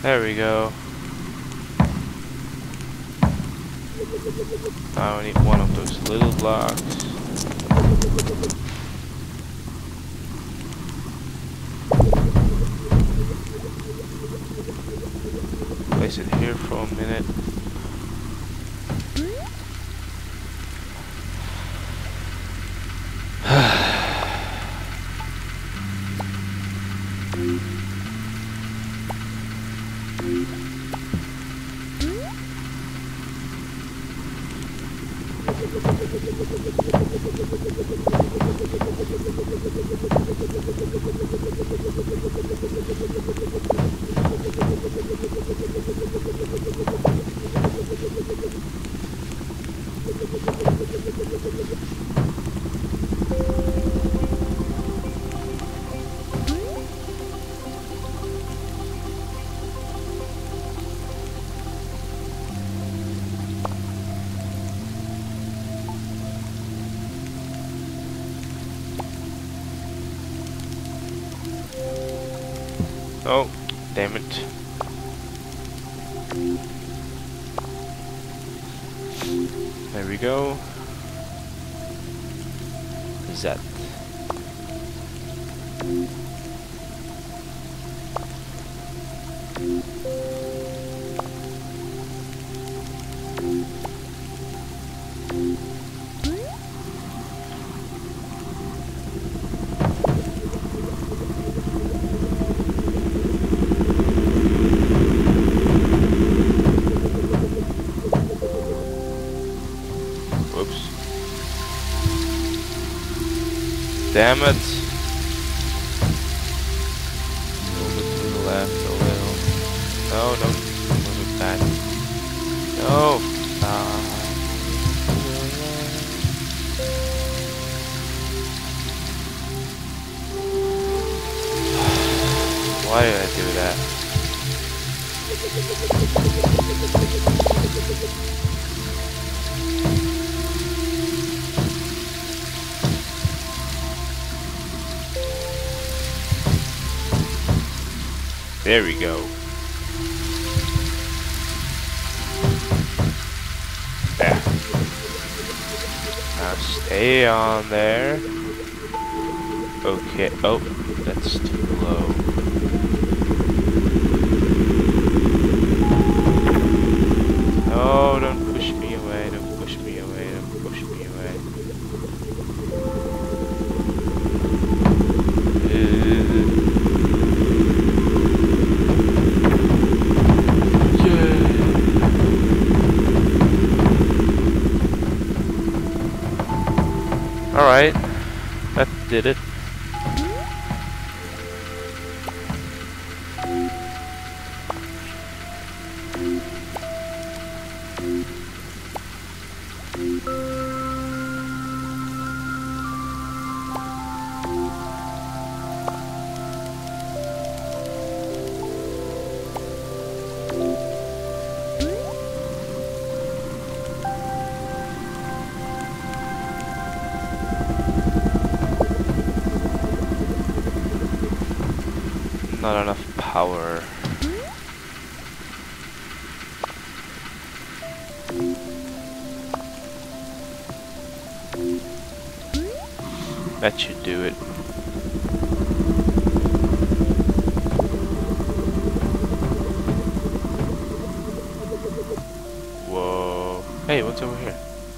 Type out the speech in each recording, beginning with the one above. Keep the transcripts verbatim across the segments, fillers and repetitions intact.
There we go. Now I need one of those little blocks. Place it here for a minute. Oh, damn it. There we go. That. Damn it! Move it to the left a little. No, no, move it back. No! Ah. Why did I do that? There we go. There. Now stay on there. Okay. Oh, that's too low. No, don't push me away. Don't push me away. Don't push me away. Uh, Alright, that did it. Not enough power. That should do it. Whoa. Hey, what's over here?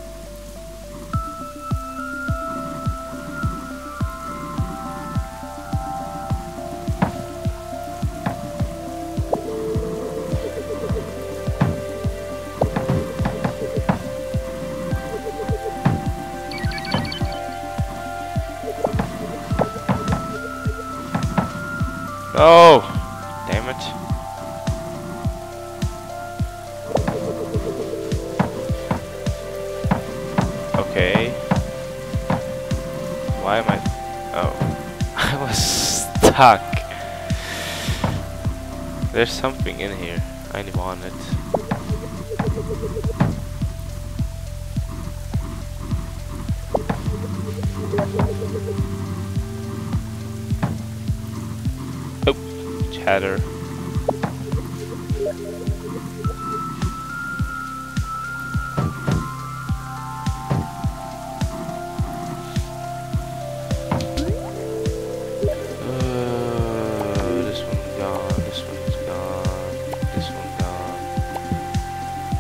Oh, damn it. Okay. Why am I... Oh. I was stuck. There's something in here. I want it. Oh, chatter.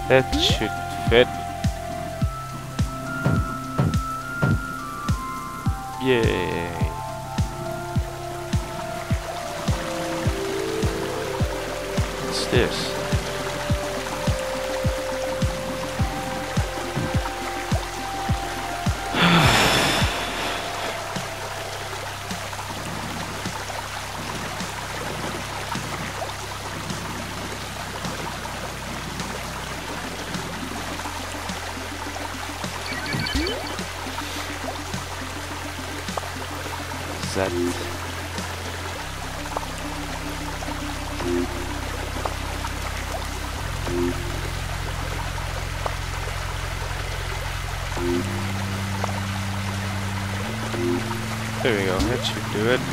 That should fit. Yay. What's this? That there we go, that should do it.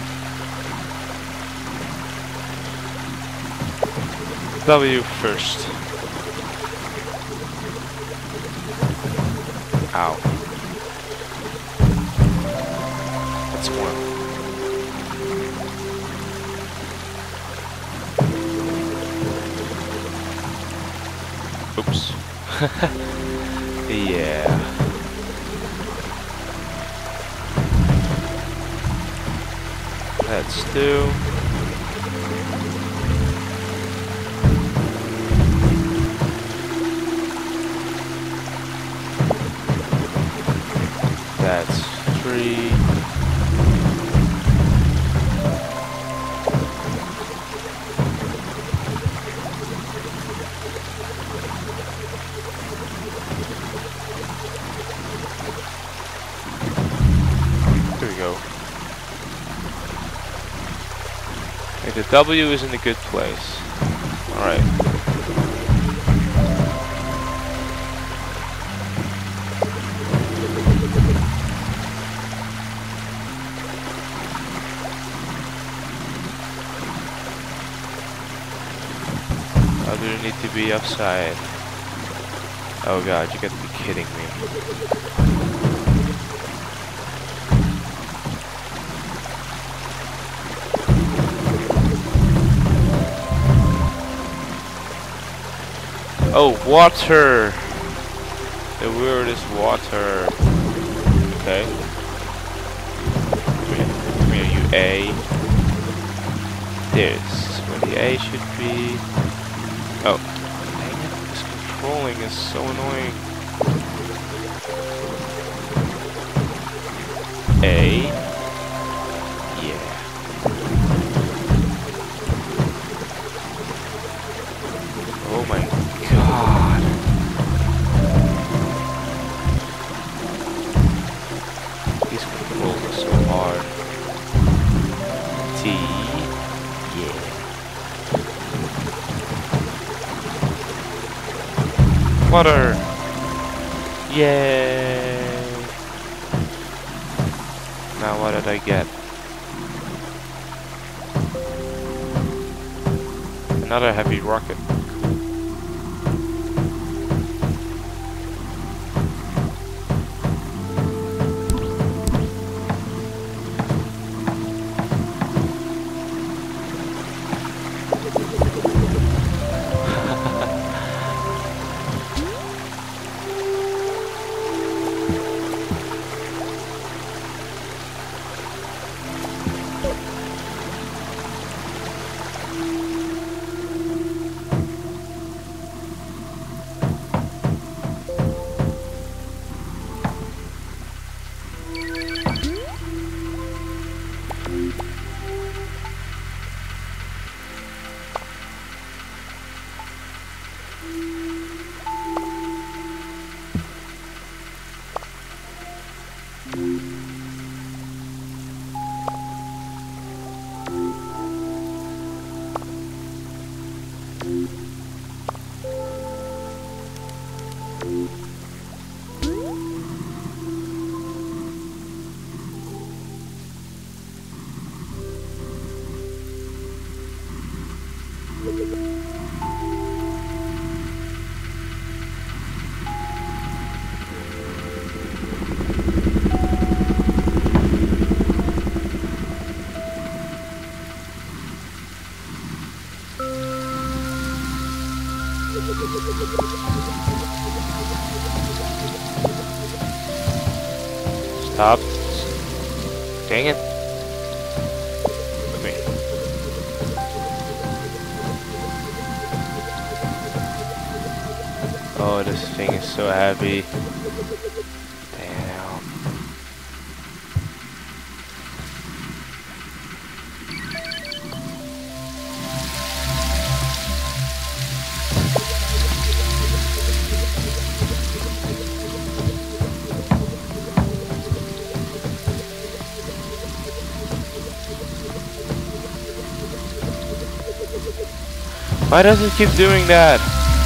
W first. Ow. That's one. Oops. Yeah. That's two. That's three. Here we go. Okay, the W is in a good place. Alright. How do you need to be upside? Oh god, you gotta be kidding me. Oh, water! The word is water. Okay. Come here, come here, you A. There's where the A should be. Oh. Dang it, this controlling is so annoying. A. Yeah. Oh my god. These controls are so hard. T. Yeah. Water. Yay. Now what did I get? Another heavy rocket. Stop. Dang it. Let me. Oh, this thing is so heavy. Damn. Why does it keep doing that?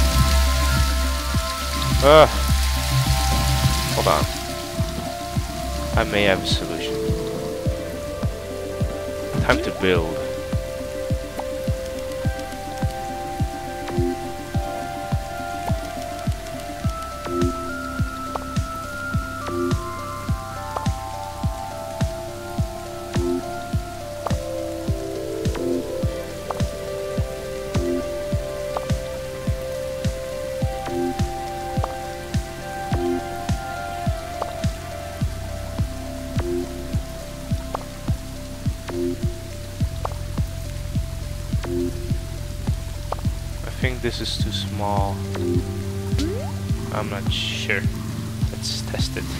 Ugh. Hold on. I may have a solution. Time to build. I think this is too small. I'm not sure. Let's test it.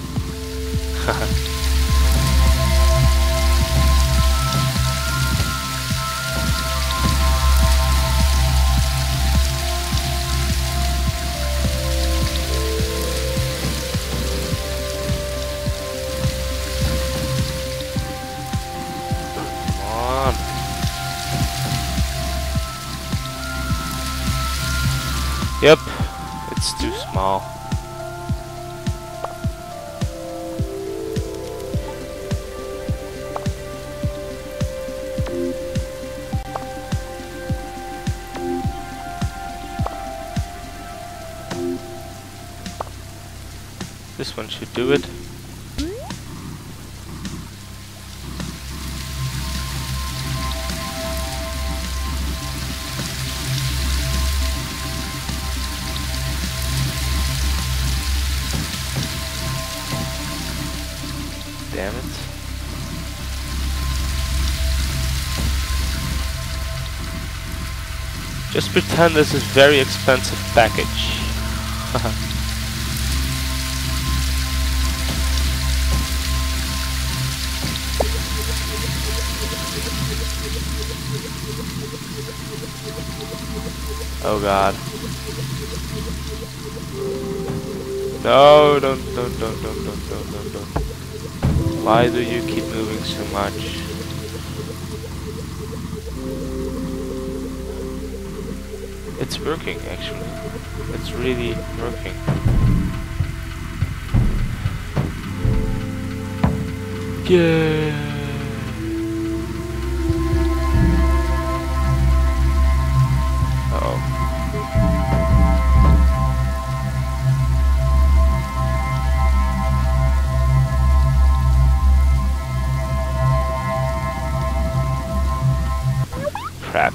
Yep, it's too small. This one should do it. Damn it. Just pretend this is very expensive package. Oh god. No, don't, don't, don't, don't, don't, don't, don't, don't. Why do you keep moving so much? It's working actually. It's really working. Yeah. Crap.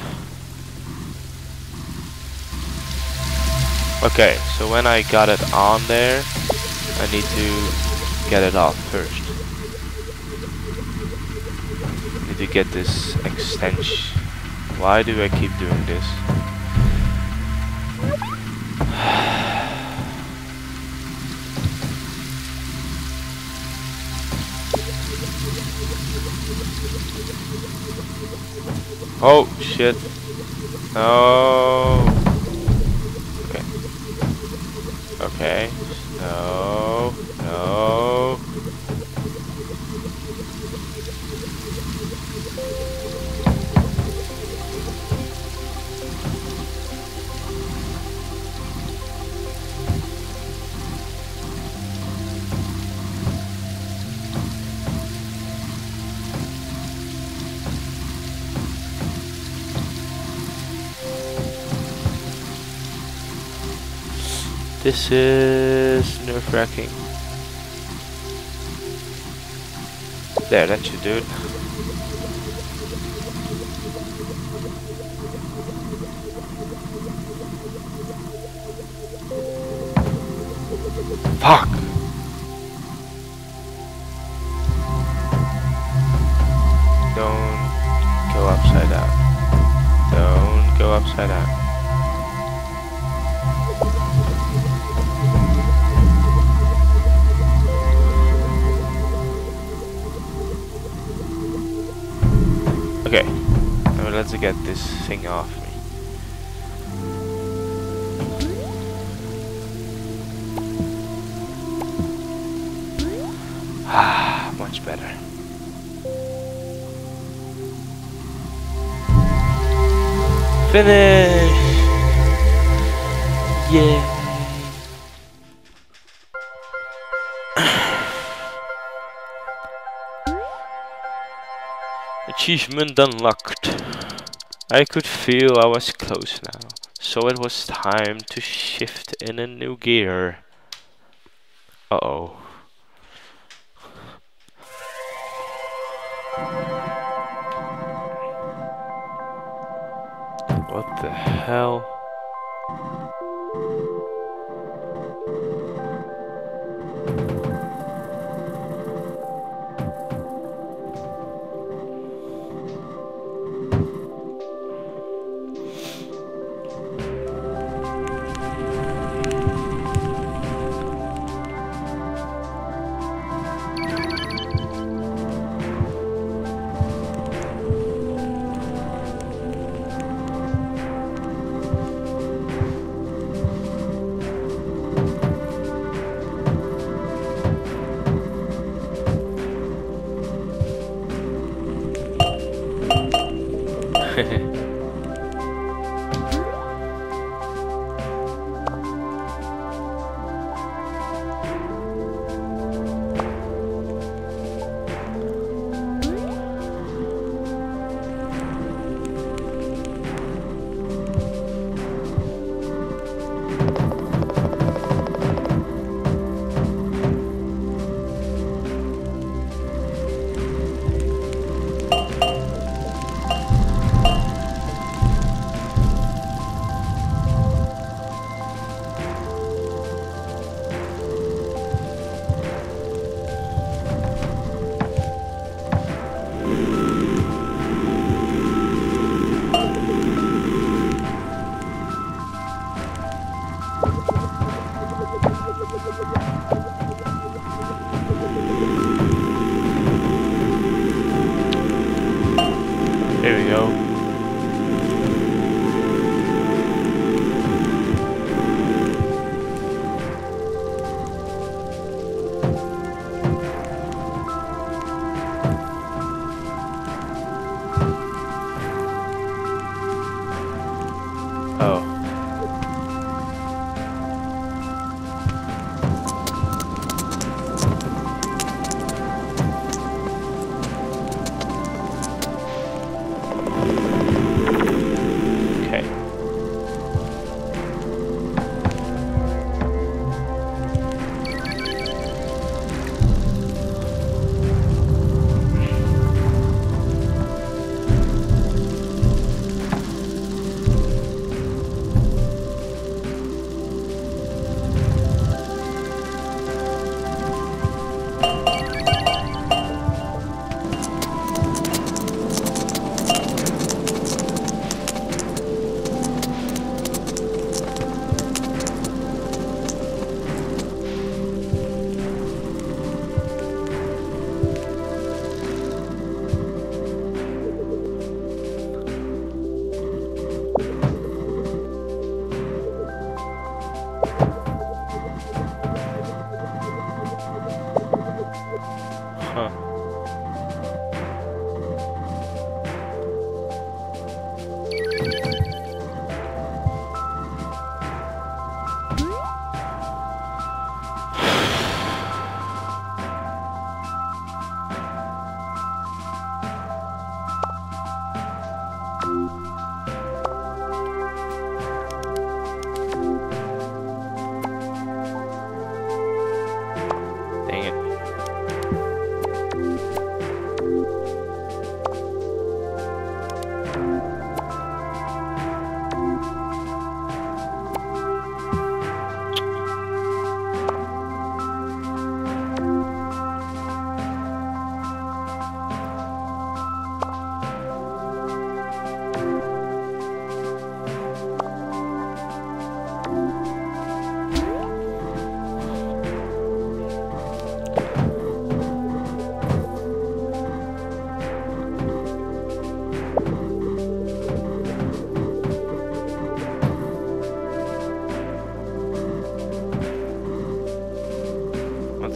Okay, so when I got it on there, I need to get it off first. I need to get this extension. Why do I keep doing this? Oh shit. No. Okay. Okay. No. No. This is nerve-wracking. There, that should do it. Fuck! Don't go upside down. Don't go upside down. Okay, now let's get this thing off me. Ah, much better. Finish! Yeah! Achievement unlocked. I could feel I was close now, so it was time to shift in a new gear. Uh-oh. What the hell? There we go. Oh.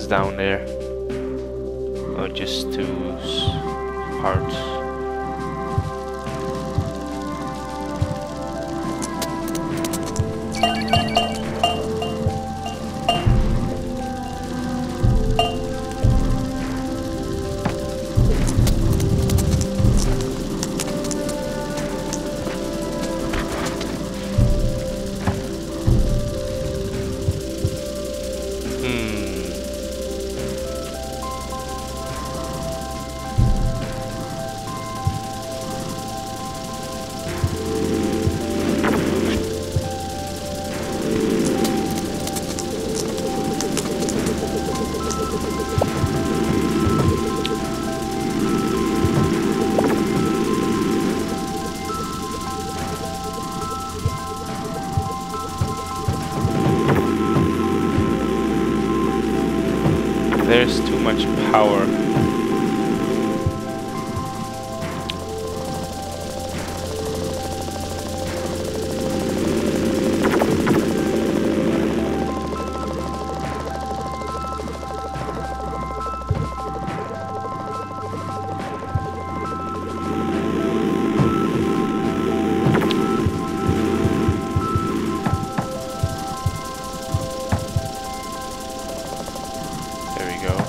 down there? Or just two s- parts? There's too much power. There we go.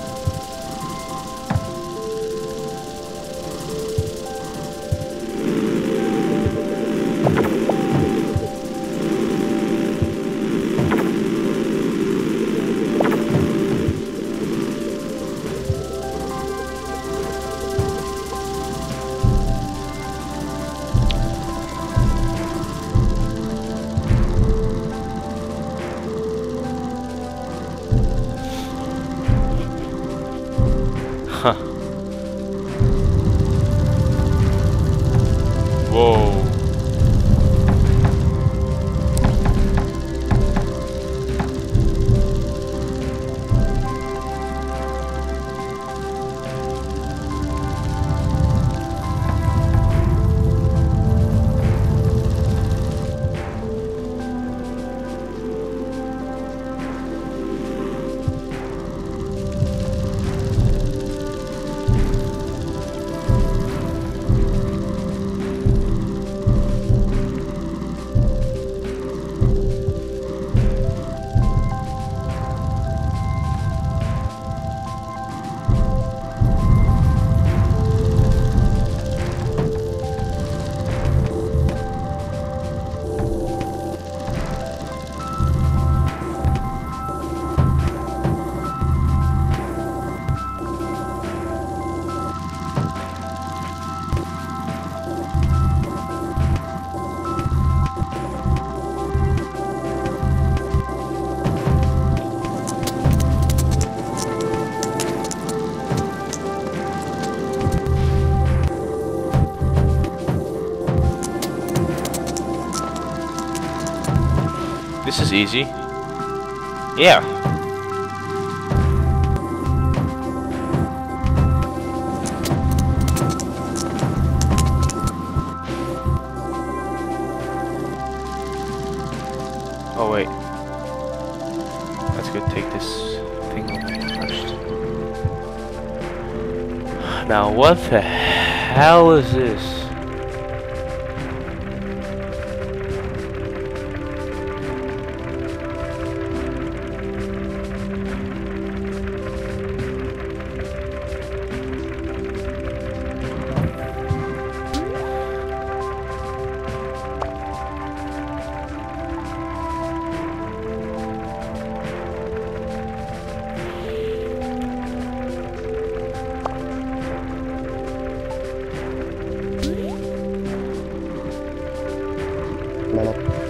Huh. Whoa. This is easy. Yeah. Oh wait. Let's go take this thing away first. Now what the hell is this? Hello.